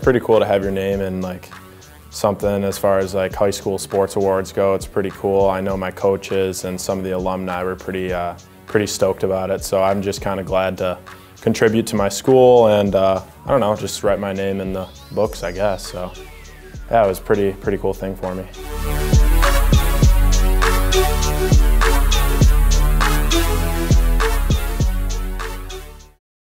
pretty cool to have your name in like something as far as like high school sports awards go. It's pretty cool. I know my coaches and some of the alumni were pretty stoked about it. So I'm just kind of glad to contribute to my school and I don't know, just write my name in the books, I guess. So yeah, it was a pretty cool thing for me.